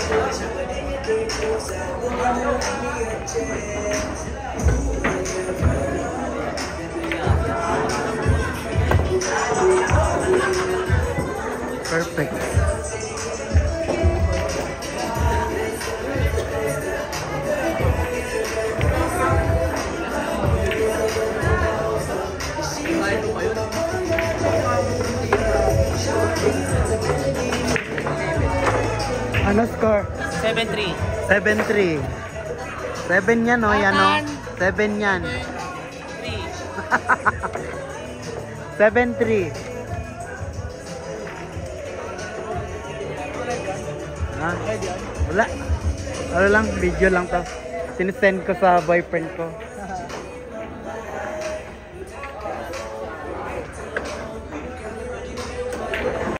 Perfect. Ano score? 7-3. 7-3. 7 yan, oh, yan, oh. 7 yan. 7-3. Ah, wala. Ano lang, video lang to. Sinisend ko sa boyfriend ko.